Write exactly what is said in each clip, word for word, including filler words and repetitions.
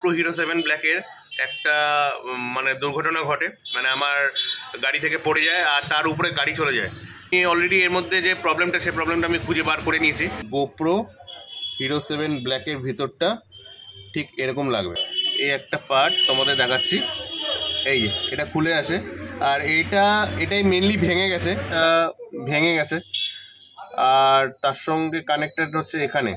GoPro hero seven ব্ল্যাকের একটা মানে দুর্ঘটনা ঘটে, মানে আমার গাড়ি থেকে পড়ে যায় আর তার উপরে গাড়ি চলে যায়। আমি অলরেডি এর মধ্যে যে প্রবলেমটা সেই প্রবলেমটা আমি খুঁজে বার করে নিয়েছি। গোপ্রো হিরো সেভেন ব্ল্যাকের ভিতরটা ঠিক এরকম লাগবে। এই একটা পার্ট তোমাদের দেখাচ্ছি, এই যে এটা খুলে আসে আর এইটা এটাই মেনলি ভেঙে গেছে ভেঙে গেছে আর তার সঙ্গে কানেক্টেড হচ্ছে এখানে।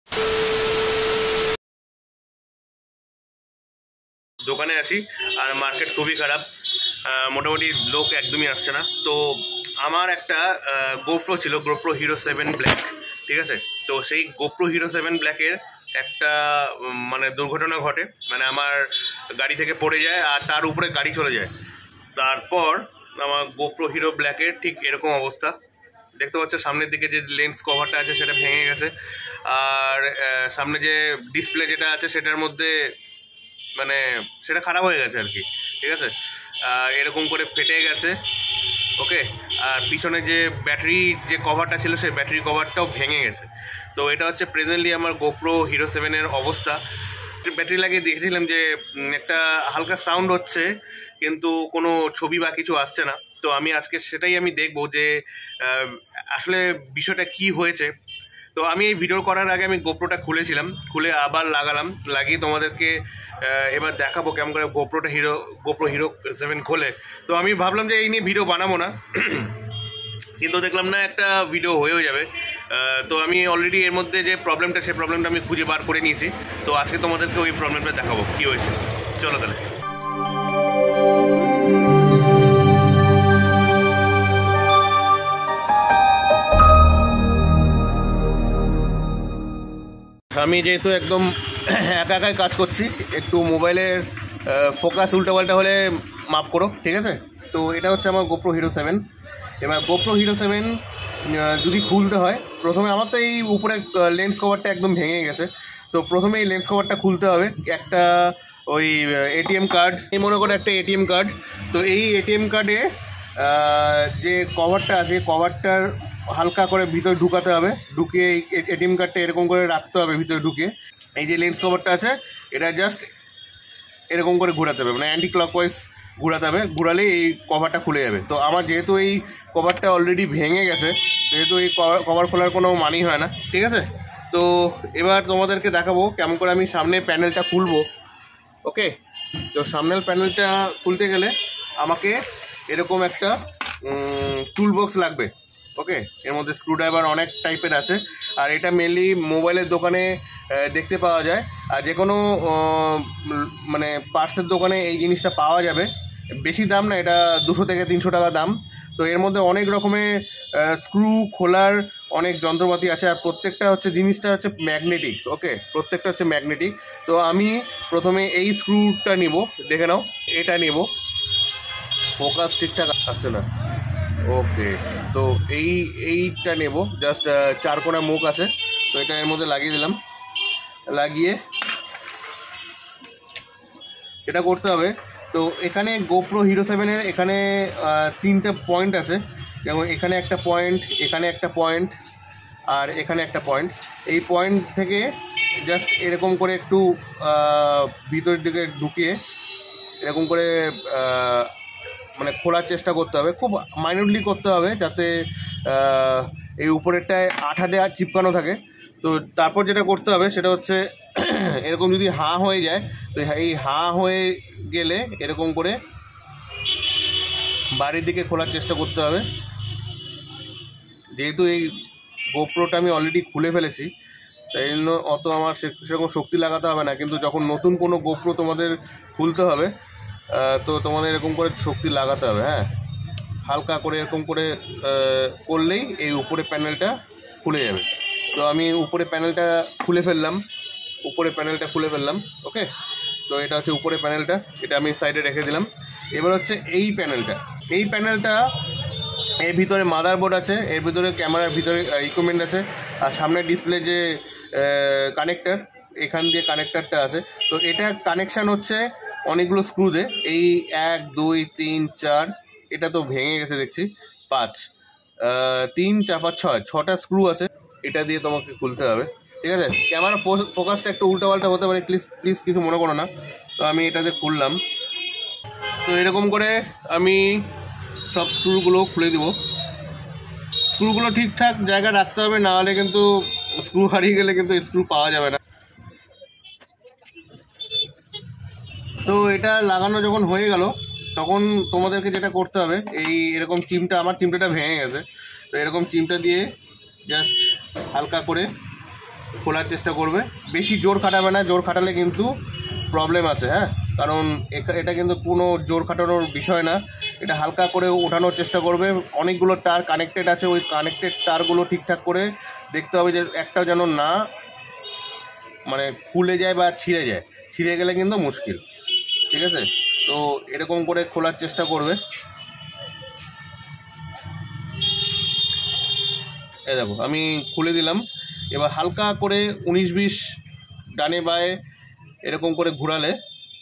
দোকানে আছি আর মার্কেট খুবই খারাপ, মোটামুটি লোক একদমই আসছে না। তো আমার একটা গোপ্রো ছিল, গোপ্রো হিরো সেভেন ব্ল্যাক, ঠিক আছে। তো সেই গোপ্রো হিরো সেভেন ব্ল্যাকের একটা মানে দুর্ঘটনা ঘটে, মানে আমার গাড়ি থেকে পড়ে যায় আর তার উপরে গাড়ি চলে যায়। তারপর আমার গোপ্রো হিরো ব্ল্যাকের ঠিক এরকম অবস্থা দেখতে পাচ্ছ। সামনের দিকে যে লেন্স কভারটা আছে সেটা ভেঙে গেছে আর সামনে যে ডিসপ্লে যেটা আছে সেটার মধ্যে মানে সেটা খারাপ হয়ে গেছে আর কি, ঠিক আছে। এরকম করে ফেটে গেছে, ওকে। আর পিছনে যে ব্যাটারি যে কভারটা ছিল সেই ব্যাটারি কভারটাও ভেঙে গেছে। তো এটা হচ্ছে প্রেজেন্টলি আমার গোপ্রো হিরো সেভেনের অবস্থা। ব্যাটারি লাগিয়ে দেখেছিলাম যে একটা হালকা সাউন্ড হচ্ছে কিন্তু কোনো ছবি বা কিছু আসছে না। তো আমি আজকে সেটাই আমি দেখবো যে আসলে বিষয়টা কি হয়েছে। তো আমি এই ভিডিও করার আগে আমি গোপ্রোটা খুলেছিলাম, খুলে আবার লাগালাম, লাগিয়ে তোমাদেরকে এবার দেখাবো কেমন করে গোপ্রোটা হিরো গোপ্রো হিরো সেভেন খোলে। তো আমি ভাবলাম যে এই নিয়ে ভিডিও বানাবো না, কিন্তু দেখলাম না একটা ভিডিও হয়েও যাবে। তো আমি অলরেডি এর মধ্যে যে প্রবলেমটা সেই প্রবলেমটা আমি খুঁজে বার করে নিয়েছি। তো আজকে তোমাদেরকে ওই প্রবলেমটা দেখাবো কী হয়েছে। চলো তাহলে। আমি যেহেতু একদম একা একাই কাজ করছি, একটু মোবাইলের ফোকাস উল্টোপাল্টা হলে মাপ করো, ঠিক আছে। তো এটা হচ্ছে আমার গোপ্রো হিরো সেভেন। এবার গোপ্রো হিরো সেভেন যদি খুলতে হয়, প্রথমে আমার তো এই উপরে লেন্স কভারটা একদম ভেঙে গেছে। তো প্রথমে এই লেন্স কভারটা খুলতে হবে। একটা ওই এটিএম কার্ড, এই মনে করে একটা এটিএম কার্ড। তো এই এটিএম কার্ডে যে কভারটা আছে কভারটার হালকা করে ভিতরে ঢুকাতে হবে, ঢুকিয়ে এটিএম কার্ডটা এরকম করে রাখতে হবে ভিতরে ঢুকে। এই যে লেন্স কভারটা আছে এটা জাস্ট এরকম করে ঘোরাতে হবে, মানে অ্যান্টি ক্লকওয়াইজ ঘোরাতে হবে, ঘোরালেই এই কভারটা খুলে যাবে। তো আমার যেহেতু এই কভারটা অলরেডি ভেঙে গেছে, যেহেতু এই কভার খোলার কোনো মানেই হয় না, ঠিক আছে। তো এবার তোমাদেরকে দেখাবো কেমন করে আমি সামনে প্যানেলটা খুলবো, ওকে। তো সামনের প্যানেলটা খুলতে গেলে আমাকে এরকম একটা টুল বক্স লাগবে, ওকে। এর মধ্যে স্ক্রুড্রাইভার অনেক টাইপের আছে আর এটা মেনলি মোবাইলের দোকানে দেখতে পাওয়া যায়। আর যে কোনো মানে পার্টসের দোকানে এই জিনিসটা পাওয়া যাবে। বেশি দাম না, এটা দুশো থেকে তিনশো টাকা দাম। তো এর মধ্যে অনেক রকমের স্ক্রু খোলার অনেক যন্ত্রপাতি আছে আর প্রত্যেকটা হচ্ছে জিনিসটা হচ্ছে ম্যাগনেটিক, ওকে। প্রত্যেকটা হচ্ছে ম্যাগনেটিক। তো আমি প্রথমে এই স্ক্রুটা নিব, দেখে নাও, এটা নেব। ফোকাস ঠিকঠাক আসছে না, ওকে। তো এই এইটা নেব, জাস্ট চার কোণা মুখ আছে, তো এটা এর মধ্যে লাগিয়ে দিলাম। লাগিয়ে এটা করতে হবে। তো এখানে গোপ্রো হিরো সেভেনের এখানে তিনটে পয়েন্ট আছে, যেমন এখানে একটা পয়েন্ট, এখানে একটা পয়েন্ট আর এখানে একটা পয়েন্ট। এই পয়েন্ট থেকে জাস্ট এরকম করে একটু ভিতরের দিকে ঢুকিয়ে এরকম করে মানে খোলার চেষ্টা করতে হবে, খুব মাইনরলি করতে হবে যাতে এই উপরেরটায় আঠা দেওয়া চিপকানো থাকে। তো তারপর যেটা করতে হবে সেটা হচ্ছে এরকম যদি হাঁ হয়ে যায়, তো এই হাঁ হয়ে গেলে এরকম করে বাড়ির দিকে খোলার চেষ্টা করতে হবে। যেহেতু এই গোপ্রোটা আমি অলরেডি খুলে ফেলেছি তাই জন্য অত আমার সেরকম শক্তি লাগাতে হবে না, কিন্তু যখন নতুন কোনো গোপ্রো তোমাদের খুলতে হবে তো তোমাদের এরকম করে শক্তি লাগাতে হবে, হ্যাঁ। হালকা করে এরকম করে করলেই এই উপরে প্যানেলটা খুলে যাবে। তো আমি উপরে প্যানেলটা খুলে ফেললাম, উপরে প্যানেলটা খুলে ফেললাম ওকে। তো এটা হচ্ছে উপরে প্যানেলটা, এটা আমি সাইডে রেখে দিলাম। এবার হচ্ছে এই প্যানেলটা, এই প্যানেলটা এর ভিতরে মাদারবোর্ড আছে, এর ভিতরে ক্যামেরার ভিতরে ইকুইপমেন্ট আছে আর সামনের ডিসপ্লে যে কানেক্টার, এখান দিয়ে কানেক্টারটা আছে। তো এটা কানেকশান হচ্ছে অনেকগুলো স্ক্রুতে, এই এক দুই তিন চার, এটা তো ভেঙে গেছে দেখছি, পাঁচ, তিন চার পাঁচ ছয়, ছটা স্ক্রু আছে, এটা দিয়ে তোমাকে খুলতে হবে। ঠিক আছে। ক্যামেরা ফোকাসটা একটু উল্টাপাল্টা হতে পারে, প্লিজ প্লিজ কিছু মনে করো না। তো আমি এটাতে খুললাম। তো এরকম করে আমি সব স্ক্রুগুলো খুলে দিব। স্ক্রুগুলো ঠিকঠাক জায়গায় রাখতে হবে, না হলে কিন্তু স্ক্রু হারিয়ে গেলে কিন্তু স্ক্রু পাওয়া যাবে না। তো এটা লাগানো যখন হয়ে গেল তখন তোমাদেরকে যেটা করতে হবে, এই এরকম চিমটা, আমার চিমটাটা ভেঙে গেছে, তো এরকম চিমটা দিয়ে জাস্ট হালকা করে খোলার চেষ্টা করবে। বেশি জোর খাটাবে না, জোর খাটালে কিন্তু প্রবলেম আছে। হ্যাঁ, কারণ এটা কিন্তু কোনো জোর খাটানোর বিষয় না, এটা হালকা করে ওঠানোর চেষ্টা করবে। অনেকগুলো তার কানেক্টেড আছে, ওই কানেক্টেড তারগুলো ঠিকঠাক করে দেখতে হবে যে একটা যেন না মানে খুলে যায় বা ছিঁড়ে যায়। ছিঁড়ে গেলে কিন্তু মুশকিল, ঠিক আছে। তো এরকম করে খোলার চেষ্টা করবে। এই দেখো আমি খুলে দিলাম। এবার হালকা করে উনিশ বিশ ডানে বায়ে এরকম করে ঘোরালে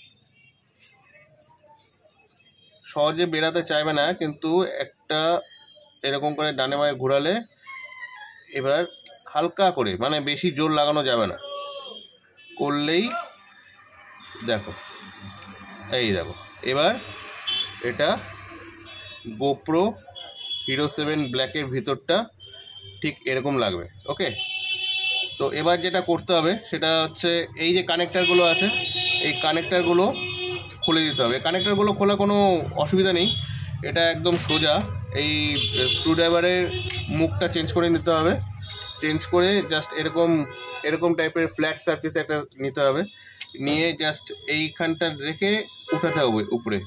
সহজে বেরাতে চাইবে না, কিন্তু একটা এরকম করে ডানে বায়ে ঘোরালে এবার হালকা করে, মানে বেশি জোর লাগানো যাবে না, করলেই দেখো, এই দেখো এবার এটা গোপ্রো হিরো সেভেন ব্ল্যাকের ভিতরটা ঠিক এরকম লাগবে। ওকে, তো এবার যেটা করতে হবে সেটা হচ্ছে এই যে কানেক্টারগুলো আছে, এই কানেক্টারগুলো খুলে দিতে হবে। কানেক্টারগুলো খোলা কোনো অসুবিধা নেই, এটা একদম সোজা। এই স্ক্রুড্রাইভারের মুখটা চেঞ্জ করে নিতে হবে, চেঞ্জ করে জাস্ট এরকম এরকম টাইপের ফ্ল্যাট সারফেস একটা নিতে হবে, নিয়ে জাস্ট এইখানটা রেখে উঠাতে হবে উপরে,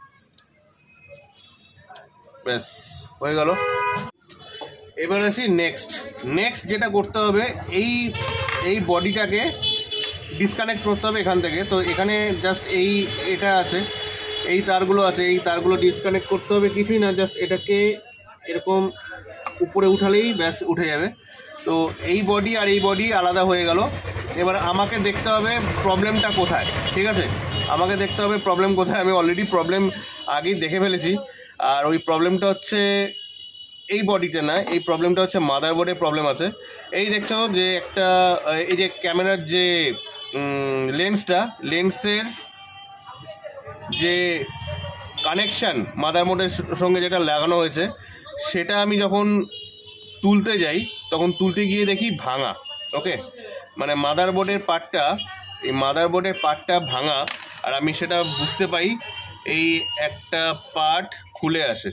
ব্যাস হয়ে গেল। এবার আসি নেক্সট নেক্সট যেটা করতে হবে, এই এই বডিটাকে ডিসকানেক্ট করতে হবে এখান থেকে। তো এখানে জাস্ট এই এটা আছে, এই তারগুলো আছে, এই তারগুলো ডিসকানেক্ট করতে হবে। কিছুই না, জাস্ট এটাকে এরকম উপরে উঠালেই ব্যাস উঠে যাবে। তো এই বডি আর এই বডি আলাদা হয়ে গেল। এবার আমাকে দেখতে হবে প্রবলেমটা কোথায়, ঠিক আছে। আমাকে দেখতে হবে প্রবলেম কোথায়। আমি অলরেডি প্রবলেম আগেই দেখে ফেলেছি, আর ওই প্রবলেমটা হচ্ছে এই বডিতে না, এই প্রবলেমটা হচ্ছে মাদারবোর্ডে প্রবলেম আছে। এই দেখছো যে একটা এই যে ক্যামেরার যে লেন্সটা, লেন্সের যে কানেকশান মাদারবোর্ডের সঙ্গে যেটা লাগানো হয়েছে, সেটা আমি যখন তুলতে যাই তখন তুলতে গিয়ে দেখি ভাঙা। ওকে, মানে মাদারবোর্ডের পার্টটা, এই মাদারবোর্ডের পার্টটা ভাঙা, আর আমি সেটা বুঝতে পাই এই একটা পার্ট খুলে আসে।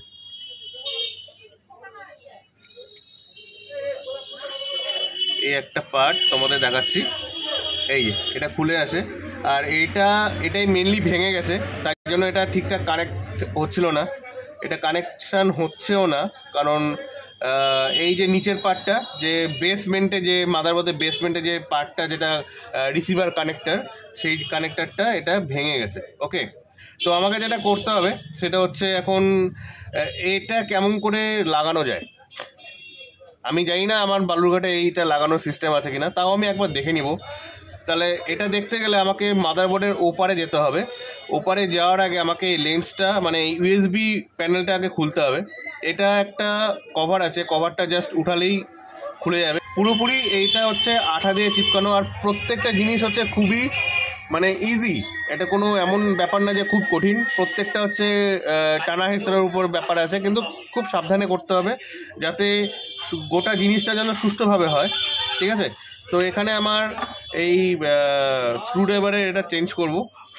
এই একটা পার্ট তোমাদের দেখাচ্ছি, এই যে এটা খুলে আসে, আর এইটা এটাই মেনলি ভেঙে গেছে, তাই জন্য এটা ঠিকঠাক কানেক্ট হচ্ছিল না, এটা কানেকশান হচ্ছেও না। কারণ এই যে নিচের পার্টটা, যে বেসমেন্টে যে মাদারবোর্ডের বেসমেন্টে যে পার্টটা, যেটা রিসিভার কানেক্টার, সেই কানেক্টারটা এটা ভেঙে গেছে। ওকে, তো আমাকে যেটা করতে হবে সেটা হচ্ছে এখন এটা কেমন করে লাগানো যায়। আমি জানি না আমার বালুরঘাটে এইটা লাগানোর সিস্টেম আছে কিনা, তাও আমি একবার দেখে নিব। তাহলে এটা দেখতে গেলে আমাকে মাদারবোর্ডের ওপারে যেতে হবে। ওপারে যাওয়ার আগে আমাকে এই লেন্সটা, মানে ইউএসবি প্যানেলটা আগে খুলতে হবে। এটা একটা কভার আছে, কভারটা জাস্ট উঠালেই খুলে যাবে পুরোপুরি। এইটা হচ্ছে আঠা দিয়ে চিপকানো, আর প্রত্যেকটা জিনিস হচ্ছে খুবই মানে ইজি, এটা কোনো এমন ব্যাপার না যে খুব কঠিন। প্রত্যেকটা হচ্ছে টানা হেঁচড়ার উপর ব্যাপার আছে, কিন্তু খুব সাবধানে করতে হবে যাতে গোটা জিনিসটা যেন সুষ্ঠুভাবে হয়, ঠিক আছে। তো এখানে আমার এই স্ক্রুড্রাইভারের এটা চেঞ্জ করব,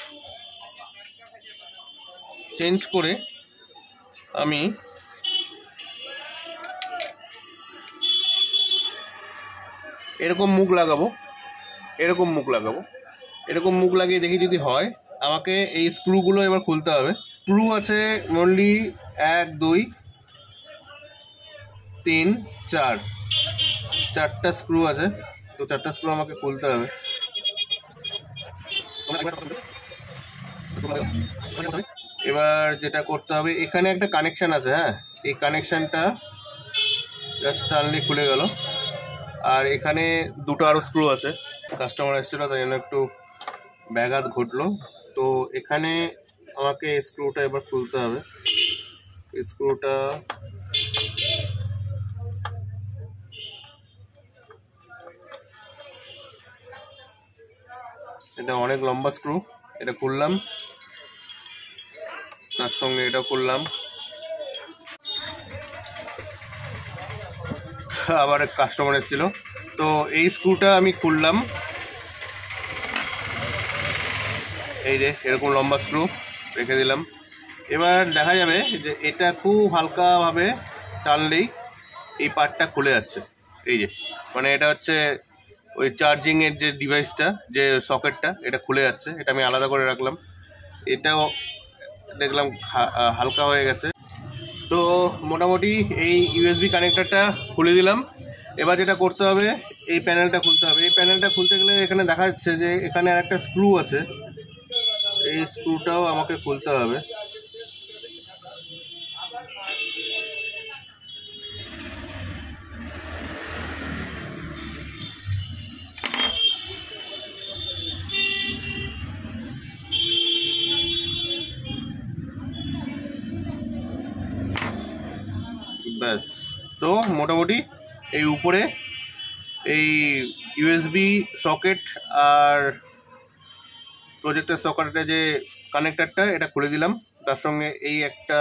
চেঞ্জ করে আমি এরকম মুখ লাগাবো, এরকম মুখ লাগাবো এরকম মুখ লাগিয়ে দেখি যদি হয়। আমাকে এই স্ক্রুগুলো এবার খুলতে হবে। স্ক্রু আছে অনলি এক দুই তিন চার, চারটা স্ক্রু আছে। তো চারটা স্ক্রু আমাকে খুলতে হবে। এবার যেটা করতে হবে, এখানে একটা কানেকশান আছে, হ্যাঁ, এই কানেকশানটা জাস্ট টানলে খুলে গেল। আর এখানে দুটো আরও স্ক্রু আছে, কাস্টমার এসেছিলো তাই জন্য একটু ব্যাঘাত ঘটলো। তো এখানে আমাকে স্ক্রুটা এবার খুলতে হবে। স্ক্রুটা এটা অনেক লম্বা স্ক্রু, এটা খুললাম, তার সঙ্গে এটা খুললাম, আবার কাস্টমার এসেছিল, তো এই স্ক্রুটা আমি খুললাম, এই যে এরকম লম্বা স্ক্রু রেখে দিলাম। এবার দেখা যাবে যে এটা খুব হালকাভাবে টানলেই এই পার্টটা খুলে যাচ্ছে, এই যে মানে এটা হচ্ছে ওই চার্জিংয়ের যে ডিভাইসটা, যে সকেটটা, এটা খুলে যাচ্ছে, এটা আমি আলাদা করে রাখলাম। এটাও দেখলাম হালকা হয়ে গেছে। তো মোটামুটি এই ইউএসবি কানেক্টরটা খুলে দিলাম। এবার যেটা করতে হবে, এই প্যানেলটা খুলতে হবে। এই প্যানেলটা খুলতে গেলে এখানে দেখা যাচ্ছে যে এখানে আর একটা স্ক্রু আছে, এই স্ক্রুটাও আমাকে খুলতে হবে। ব্যাস, তো মোটামুটি এই উপরে এই ইউএসবি সকেট আর প্রজেক্টর সকেটের যে কানেক্টরটা, এটা খুলে দিলাম। তার সঙ্গে এই একটা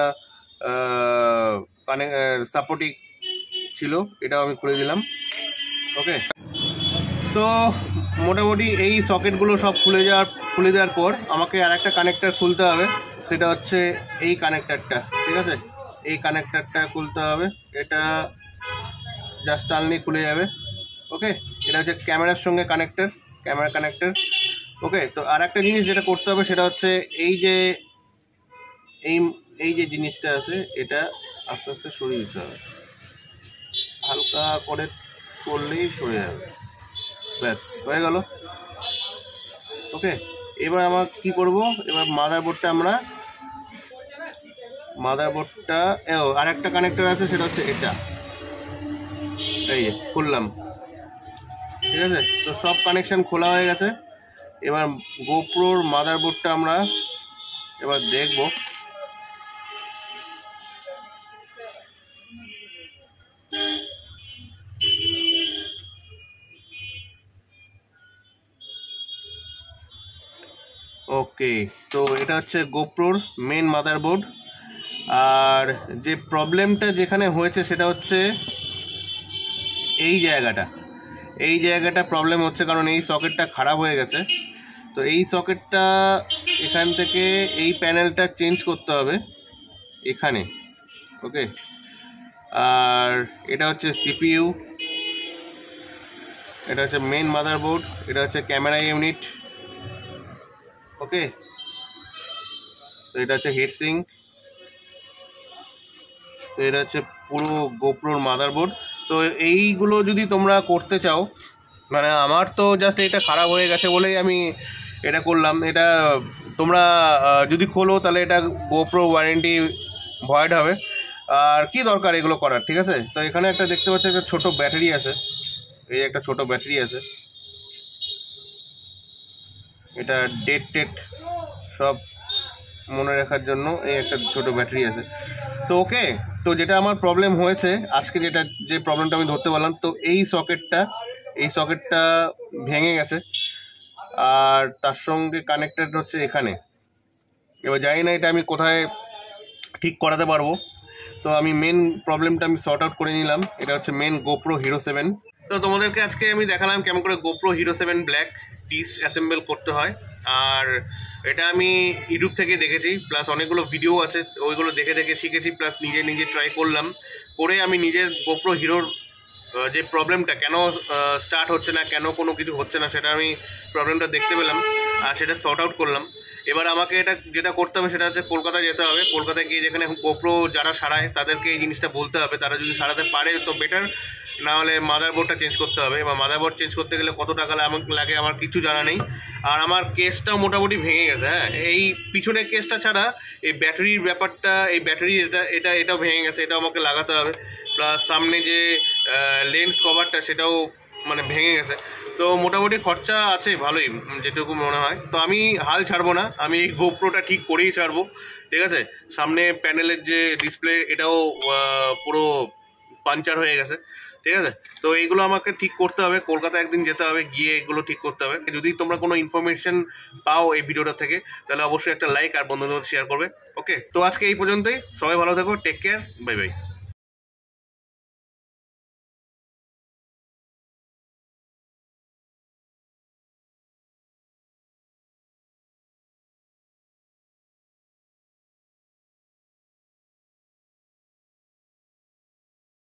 কানে সাপোর্টিং ছিল, এটাও আমি খুলে দিলাম। ওকে, তো মোটামুটি এই সকেটগুলো সব খুলে যাওয়ার খুলে দেওয়ার পর আমাকে আর একটা কানেক্টর খুলতে হবে, সেটা হচ্ছে এই কানেক্টরটা। ঠিক আছে, এই কানেক্টরটা খুলতে হবে, এটা জাস্ট টানলেই খুলে যাবে। ওকে, এটা হচ্ছে ক্যামেরার সঙ্গে কানেক্টর, ক্যামেরা কানেক্টর। ওকে, তো আর একটা জিনিস যেটা করতে হবে সেটা হচ্ছে এই যে এই এই যে জিনিসটা আছে, এটা আস্তে আস্তে সরিয়ে দিতে হবে, হালকা করে করলেই সরে যাবে। ব্যাস, হয়ে গেল। ওকে, এবার আমার কি করব, এবার মাদারবোর্ডটা আমরা মাদারবোর্ডটা ও আর একটা কানেক্টর আছে, সেটা হচ্ছে এটা, এই খুললাম। ঠিক আছে, তো সব কানেকশন খোলা হয়ে গেছে। এবার গোপ্রোর মাদারবোর্ডটা আমরা এবার দেখব। ওকে, তো এটা হচ্ছে গোপ্রোর মেন মাদারবোর্ড। আর যে প্রবলেমটা যেখানে হয়েছে সেটা হচ্ছে এই জায়গাটা, এই জায়গাটা প্রবলেম হচ্ছে, কারণ এই সকেটটা খারাপ হয়ে গেছে। তো এই সকেটটা এখান থেকে এই প্যানেলটা চেঞ্জ করতে হবে এখানে। ওকে, আর এটা হচ্ছে সিপিইউ, এটা হচ্ছে মেন মাদারবোর্ড, এটা হচ্ছে ক্যামেরা ইউনিট। ওকে, তো এটা হচ্ছে হিটসিঙ্ক, তো এটা হচ্ছে পুরো গোপ্রোর মাদারবোর্ড। তো এইগুলো যদি তোমরা করতে চাও, মানে আমার তো জাস্ট এটা খারাপ হয়ে গেছে বলেই আমি এটা করলাম। এটা তোমরা যদি খোলো তাহলে এটা গোপ্রো ওয়ারেন্টি ভয়েড হবে, আর কি দরকার এগুলো করার। ঠিক আছে, তো এখানে একটা দেখতে পাচ্ছি একটা ছোট ব্যাটারি আছে, এই একটা ছোট ব্যাটারি আছে, এটা ডেট টেট সব মনে রাখার জন্য এই একটা ছোট ব্যাটারি আছে। তো ওকে, তো যেটা আমার প্রবলেম হয়েছে আজকে, যেটা যে প্রবলেমটা আমি ধরতে পারলাম, তো এই সকেটটা এই সকেটটা ভেঙে গেছে, আর তার সঙ্গে কানেক্টেড হচ্ছে এখানে। এবার জানি না এটা আমি কোথায় ঠিক করাতে পারবো, তো আমি মেন প্রবলেমটা আমি সর্ট আউট করে নিলাম। এটা হচ্ছে মেন গোপ্রো হিরো সেভেন। তো তোমাদেরকে আজকে আমি দেখালাম কেমন করে GoPro hero seven black disassemble করতে হয়। আর এটা আমি ইউটিউব থেকে দেখেছি, প্লাস অনেকগুলো ভিডিও আছে, ওইগুলো দেখে দেখে শিখেছি, প্লাস নিজে নিজে ট্রাই করলাম, করে আমি নিজের গোপ্রো হিরোর যে প্রবলেমটা কেন স্টার্ট হচ্ছে না, কেন কোনো কিছু হচ্ছে না, সেটা আমি প্রবলেমটা দেখতে পেলাম আর সেটা সর্ট আউট করলাম। এবার আমাকে এটা যেটা করতে হবে সেটা হচ্ছে কলকাতা যেতে হবে। কলকাতায় গিয়ে যেখানে গোপ্রো যারা সারায় তাদেরকে এই জিনিসটা বলতে হবে, তারা যদি সারাতে পারে তো বেটার, না হলে মাদারবোর্ডটা চেঞ্জ করতে হবে। এবার মাদারবোর্ড চেঞ্জ করতে গেলে কত টাকা লাগে আমার কিছু জানা নেই। আর আমার কেসটাও মোটামুটি ভেঙে গেছে। হ্যাঁ, এই পিছনের কেসটা ছাড়া এই ব্যাটারির ব্যাপারটা, এই ব্যাটারি এটা এটা এটাও ভেঙে গেছে, এটাও আমাকে লাগাতে হবে। প্লাস সামনে যে লেন্স কভারটা সেটাও মানে ভেঙে গেছে। তো মোটামুটি খরচা আছে ভালোই, যেটুকু মনে হয়। তো আমি হাল ছাড়বো না, আমি এই গোপ্রোটা ঠিক করেই ছাড়বো। ঠিক আছে, সামনে প্যানেলের যে ডিসপ্লে এটাও পুরো পাঞ্চার হয়ে গেছে। ঠিক আছে। তো এইগুলো আমাকে ঠিক করতে হবে, কলকাতা একদিন যেতে হবে, গিয়ে এগুলো ঠিক করতে হবে। যদি তোমরা কোনো ইনফরমেশন পাও এই ভিডিওটা থেকে তাহলে অবশ্যই একটা লাইক আর বন্ধুদের শেয়ার করবে। ওকে, তো আজকে এই পর্যন্তই, সবাই ভালো থেকো, টেক কেয়ার, বাই বাই।